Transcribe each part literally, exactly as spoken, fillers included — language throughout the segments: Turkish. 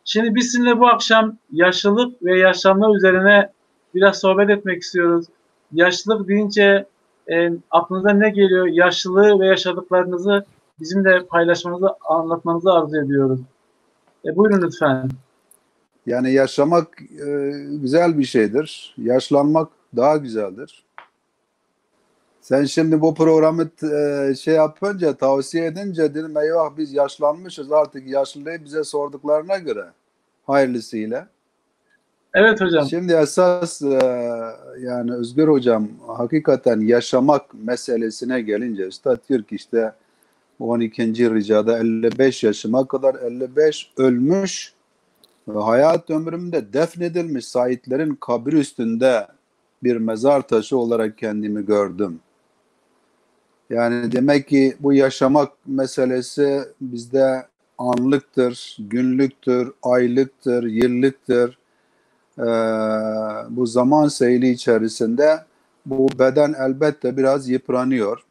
Şimdi biz sizinle bu akşam yaşlılık ve yaşlanma üzerine biraz sohbet etmek istiyoruz. Yaşlılık deyince e, aklınıza ne geliyor? Yaşlılığı ve yaşadıklarınızı bizimle paylaşmanızı, anlatmanızı arzu ediyoruz. E, buyurun lütfen. Yani yaşamak e, güzel bir şeydir. Yaşlanmak daha güzeldir. Sen şimdi bu programı e, şey yapınca, tavsiye edince dedim eyvah biz yaşlanmışız artık yaşlılığı bize sorduklarına göre hayırlısıyla. Evet hocam. Şimdi esas e, yani Özgür Hocam hakikaten yaşamak meselesine gelince Üstad diyor ki işte on ikinci ricada elli beş yaşıma kadar elli beş ölmüş ve hayat ömrümde defnedilmiş Saidlerin kabri üstünde bir mezar taşı olarak kendimi gördüm. Yani demek ki bu yaşamak meselesi bizde anlıktır, günlüktür, aylıktır, yıllıktır. Ee, bu zaman seyri içerisinde bu beden elbette biraz yıpranıyor.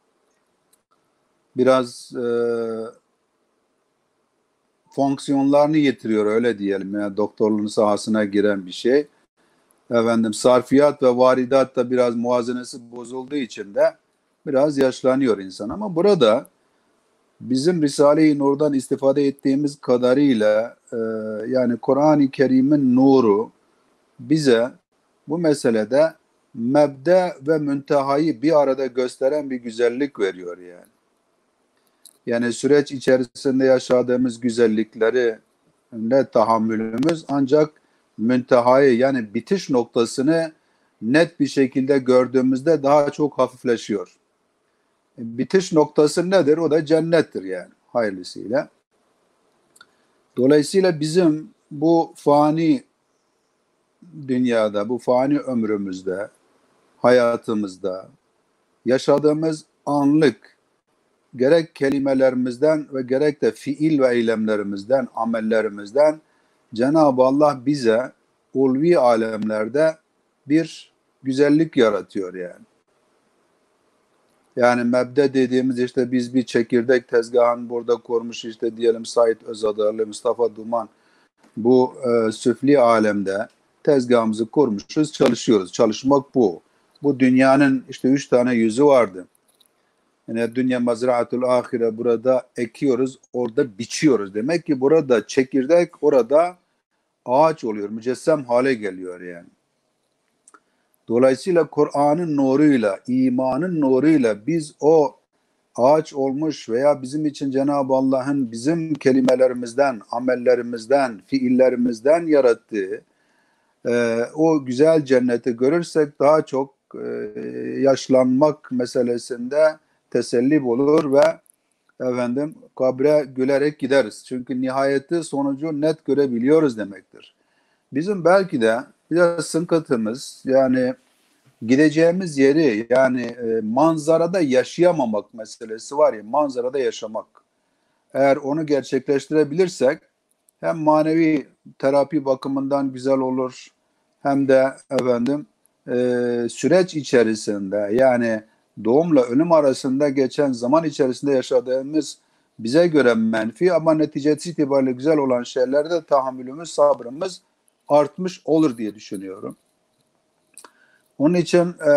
Biraz e, fonksiyonlarını yitiriyor öyle diyelim. Yani doktorluğun sahasına giren bir şey. Efendim sarfiyat ve varidat da biraz muvazenesi bozulduğu için de biraz yaşlanıyor insan. Ama burada bizim Risale-i Nur'dan istifade ettiğimiz kadarıyla e, yani Kur'an-ı Kerim'in nuru bize bu meselede mebde ve müntehayı bir arada gösteren bir güzellik veriyor yani. Yani süreç içerisinde yaşadığımız güzellikleri ne tahammülümüz ancak müntehayı yani bitiş noktasını net bir şekilde gördüğümüzde daha çok hafifleşiyor. Bitiş noktası nedir? O da cennettir yani hayırlısıyla. Dolayısıyla bizim bu fani dünyada, bu fani ömrümüzde, hayatımızda yaşadığımız anlık gerek kelimelerimizden ve gerek de fiil ve eylemlerimizden, amellerimizden Cenab-ı Allah bize ulvi alemlerde bir güzellik yaratıyor yani. Yani mebde dediğimiz işte biz bir çekirdek tezgahını burada kurmuş işte diyelim Said Özadarlı, Mustafa Duman bu e, süfli alemde tezgahımızı kurmuşuz, çalışıyoruz. Çalışmak bu. Bu dünyanın işte üç tane yüzü vardı. Yani dünya mazraatul ahire burada ekiyoruz, orada biçiyoruz. Demek ki burada çekirdek, orada ağaç oluyor, mücessem hale geliyor yani. Dolayısıyla Kur'an'ın nuruyla, imanın nuruyla biz o ağaç olmuş veya bizim için Cenab-ı Allah'ın bizim kelimelerimizden, amellerimizden, fiillerimizden yarattığı e, o güzel cenneti görürsek daha çok e, yaşlanmak meselesinde teselli bulur ve efendim kabre gülerek gideriz. Çünkü nihayeti sonucu net görebiliyoruz demektir. Bizim belki de biraz sıkıntımız yani gideceğimiz yeri yani e, manzarada yaşayamamak meselesi var ya manzarada yaşamak. Eğer onu gerçekleştirebilirsek hem manevi terapi bakımından güzel olur hem de efendim e, süreç içerisinde yani doğumla ölüm arasında geçen zaman içerisinde yaşadığımız bize göre menfi ama neticesi itibariyle güzel olan şeylerde tahammülümüz, sabrımız artmış olur diye düşünüyorum. Onun için e,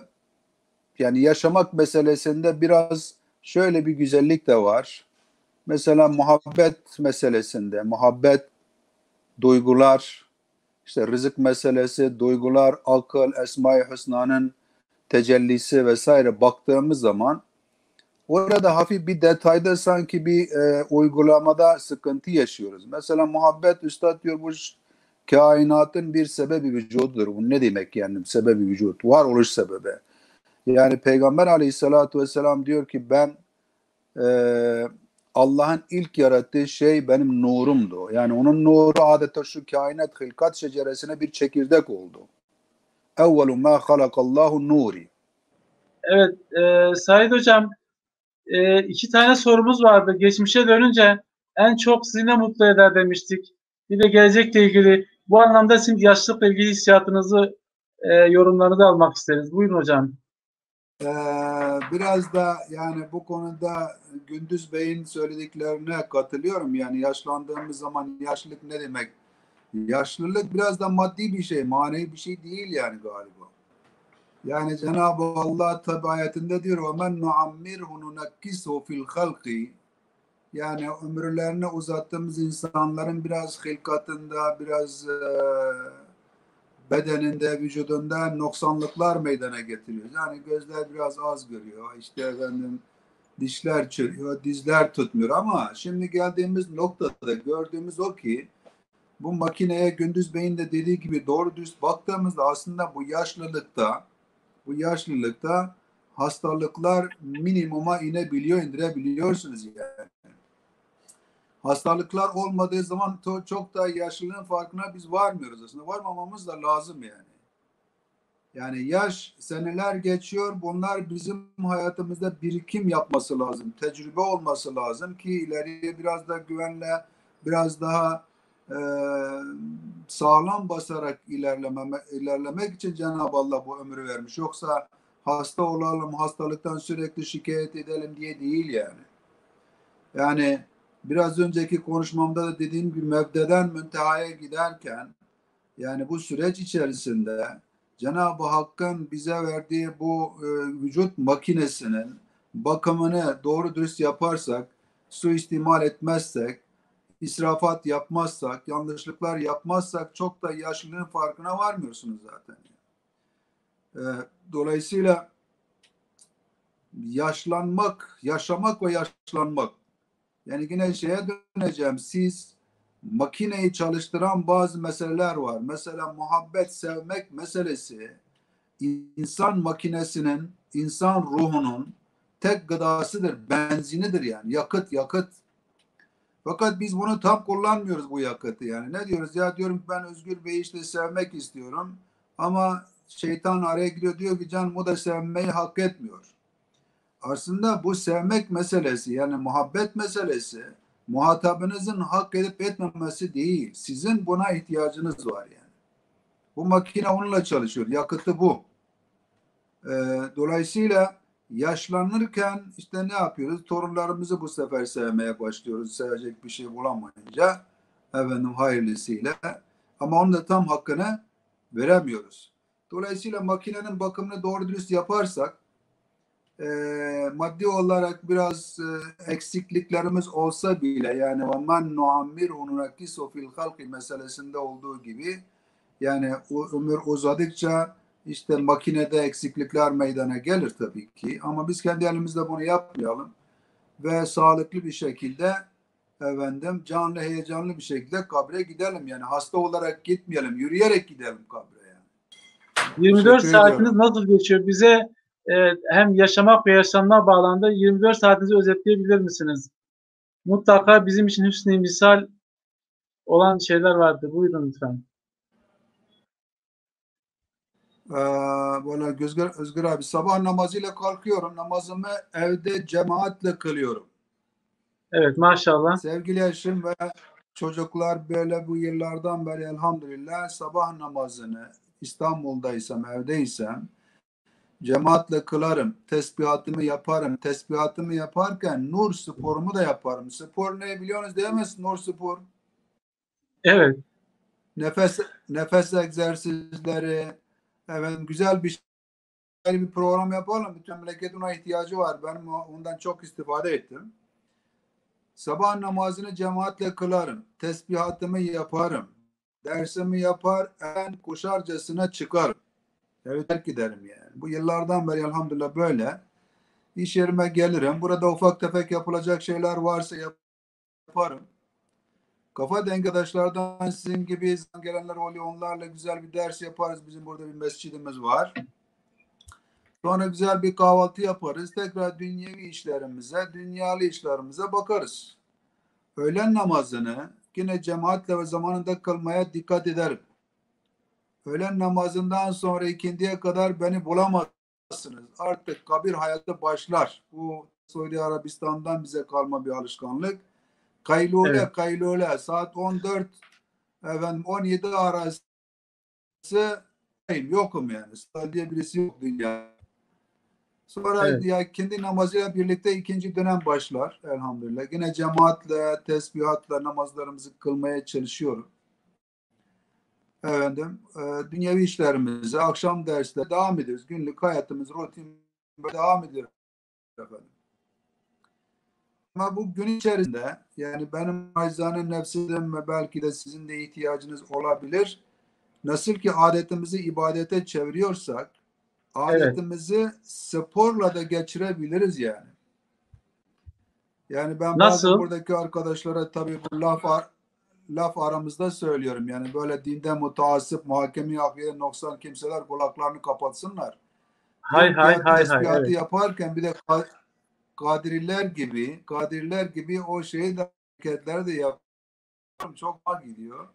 yani yaşamak meselesinde biraz şöyle bir güzellik de var. Mesela muhabbet meselesinde, muhabbet, duygular, işte rızık meselesi, duygular, akıl, Esma-i Hüsna'nın tecellisi vesaire baktığımız zaman orada hafif bir detayda sanki bir e, uygulamada sıkıntı yaşıyoruz. Mesela muhabbet, üstad diyor bu kainatın bir sebebi vücududur. Bu ne demek yani sebebi vücut? Varoluş sebebi. Yani Peygamber aleyhissalatü vesselam diyor ki ben e, Allah'ın ilk yarattığı şey benim nurumdu. Yani onun nuru adeta şu kainat hılkat şeceresine bir çekirdek oldu. Evvelu ma halakallahu nuri. Evet, e, Said hocam, e, iki tane sorumuz vardı. Geçmişe dönünce en çok sizi ne mutlu eder demiştik. Bir de gelecekle ilgili. Bu anlamda sizin yaşlılıkla ilgili hissiyatınızı, e, yorumlarınızı almak isteriz. Buyurun hocam. Ee, biraz da yani bu konuda Gündüz Bey'in söylediklerine katılıyorum. Yani yaşlandığımız zaman yaşlılık ne demek? Yaşlılık biraz da maddi bir şey, manevi bir şey değil yani galiba. Yani Cenab-ı Allah tabi ayetinde diyor وَمَنْ نُعَمِّرْهُ نُنَكِّسْهُ fil halki. Yani ömürlerini uzattığımız insanların biraz hilkatında, biraz e, bedeninde, vücudunda noksanlıklar meydana getiriyor. Yani gözler biraz az görüyor. İşte efendim dişler çürüyor, dizler tutmuyor ama şimdi geldiğimiz noktada gördüğümüz o ki bu makineye Gündüz Bey'in de dediği gibi doğru düz baktığımızda aslında bu yaşlılıkta bu yaşlılıkta hastalıklar minimuma inebiliyor, indirebiliyorsunuz yani. Hastalıklar olmadığı zaman çok da yaşlılığın farkına biz varmıyoruz aslında. Varmamamız da lazım yani. Yani yaş seneler geçiyor. Bunlar bizim hayatımızda birikim yapması lazım. Tecrübe olması lazım ki ileriye biraz da güvenle, biraz daha e, sağlam basarak ilerleme, ilerlemek için Cenab-ı Allah bu ömrü vermiş. Yoksa hasta olalım, hastalıktan sürekli şikayet edelim diye değil yani. Yani biraz önceki konuşmamda da dediğim gibi mebdeden müntehaya giderken yani bu süreç içerisinde Cenab-ı Hakk'ın bize verdiği bu e, vücut makinesinin bakımını doğru dürüst yaparsak, suistimal etmezsek, israfat yapmazsak, yanlışlıklar yapmazsak çok da yaşlılığın farkına varmıyorsunuz zaten. E, dolayısıyla yaşlanmak, yaşamak ve yaşlanmak. Yani yine şeye döneceğim. Siz makineyi çalıştıran bazı meseleler var. Mesela muhabbet, sevmek meselesi insan makinesinin, insan ruhunun tek gıdasıdır, benzinidir yani. Yakıt, yakıt. Fakat biz bunu tam kullanmıyoruz bu yakıtı yani. Ne diyoruz? Ya diyorum ben Özgür Bey'i işte sevmek istiyorum. Ama şeytan araya giriyor diyor ki canım o da sevmeyi hak etmiyor. Aslında bu sevmek meselesi yani muhabbet meselesi muhatabınızın hak edip etmemesi değil. Sizin buna ihtiyacınız var yani. Bu makine onunla çalışıyor. Yakıtı bu. Ee, dolayısıyla yaşlanırken işte ne yapıyoruz? Torunlarımızı bu sefer sevmeye başlıyoruz. Sevecek bir şey bulamayınca efendim hayırlısıyla. Ama onun da tam hakkını veremiyoruz. Dolayısıyla makinenin bakımını doğru dürüst yaparsak e, maddi olarak biraz e, eksikliklerimiz olsa bile yani وَمَنْ نُعَمِّرْهُ نُنَكِّسُ fil halki meselesinde olduğu gibi yani ömür uzadıkça işte makinede eksiklikler meydana gelir tabii ki ama biz kendi elimizde bunu yapmayalım ve sağlıklı bir şekilde efendim canlı heyecanlı bir şekilde kabre gidelim yani hasta olarak gitmeyelim yürüyerek gidelim kabre yani. yirmi dört Teşekkür saatiniz ediyorum. nasıl geçiyor? Bize e, hem yaşamak ve yaşlanma bağlamında yirmi dört saatinizi özetleyebilir misiniz? Mutlaka bizim için hüsnü misal olan şeyler vardı. Buyurun lütfen. Ee, bana Özgür, Özgür abi sabah namazıyla kalkıyorum. Namazımı evde cemaatle kılıyorum. Evet, maşallah. Sevgili eşim ve çocuklar böyle bu yıllardan beri elhamdülillah sabah namazını İstanbul'daysam, evdeysem cemaatle kılarım. Tesbihatımı yaparım. Tesbihatımı yaparken nur sporumu da yaparım. Spor ne biliyorsunuz değil mi? Nur spor. Evet. Nefes nefes egzersizleri. Evet, güzel bir bir program yapalım. Bütün memleketin ona ihtiyacı var. Ben ondan çok istifade ettim. Sabah namazını cemaatle kılarım. Tesbihatımı yaparım. Dersimi yapar, en koşarcasına çıkarım. Evet, terk giderim yani. Bu yıllardan beri elhamdülillah böyle. İş yerime gelirim. Burada ufak tefek yapılacak şeyler varsa yaparım. Kafa dengi arkadaşlardan sizin gibi gelenler oluyor. Onlarla güzel bir ders yaparız. Bizim burada bir mescidimiz var. Sonra güzel bir kahvaltı yaparız. Tekrar dünyevi işlerimize, dünyalı işlerimize bakarız. Öğlen namazını yine cemaatle ve zamanında kılmaya dikkat ederim. Öğlen namazından sonra ikindiye kadar beni bulamazsınız. Artık kabir hayatı başlar. Bu Suudi Arabistan'dan bize kalma bir alışkanlık. Evet. Kaylule kaylule saat on dört efendim on yedi arası yokum yani. Diye birisi yok dünya. Sonra Evet. ya kendi namazıyla birlikte ikinci dönem başlar elhamdülillah. Yine cemaatle, tesbihatla namazlarımızı kılmaya çalışıyorum. Efendim, e, dünyevi işlerimize, akşam dersler devam ediyoruz. Günlük hayatımız, rutin devam ediyor efendim. Ama bu gün içerisinde yani benim acizane nefsim ve belki de sizin de ihtiyacınız olabilir. Nasıl ki adetimizi ibadete çeviriyorsak Evet. adetimizi sporla da geçirebiliriz yani. Yani ben bazen Nasıl? buradaki arkadaşlara tabii bu laf ar- laf aramızda söylüyorum. Yani böyle dinde mutasip, muhakeme akide noksan kimseler kulaklarını kapatsınlar. Hay Diyorum ki hay ya hay hay. tesbihatı Evet. yaparken bir de ka- kadiriler gibi, kadiriler gibi o şeyi de hareketleri de yapıyorum. Çok hoşuma gidiyor.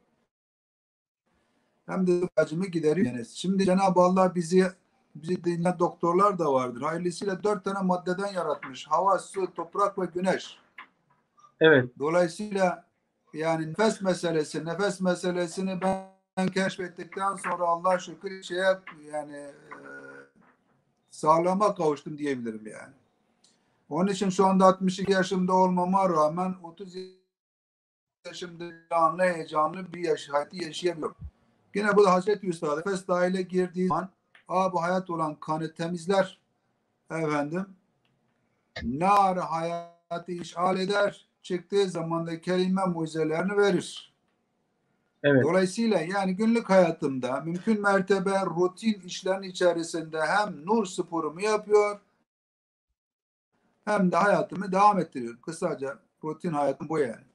Hem de acımı gideriyor. Yani şimdi Cenab-ı Allah bizi bizi dinleyen doktorlar da vardır. Hayırlısıyla dört tane maddeden yaratmış. Hava, su, toprak ve güneş. Evet. Dolayısıyla yani nefes meselesi, nefes meselesini ben, ben keşfettikten sonra Allah şükür şeye yani e, sağlama kavuştum diyebilirim yani. Onun için şu anda altmış iki yaşımda olmama rağmen otuz yaşımda canlı heyecanlı bir yaş hayatı yaşayabiliyorum. Yine bu da Hazreti Üstad nefes dahile girdiği zaman bu hayat olan kanı temizler efendim. Nar hayatı işgal eder. Çıktığı zaman da kelime mucizelerini verir. Evet. Dolayısıyla yani günlük hayatımda mümkün mertebe rutin işlerin içerisinde hem nur sporumu yapıyor hem de hayatımı devam ettiriyorum. Kısaca rutin hayatım bu yani.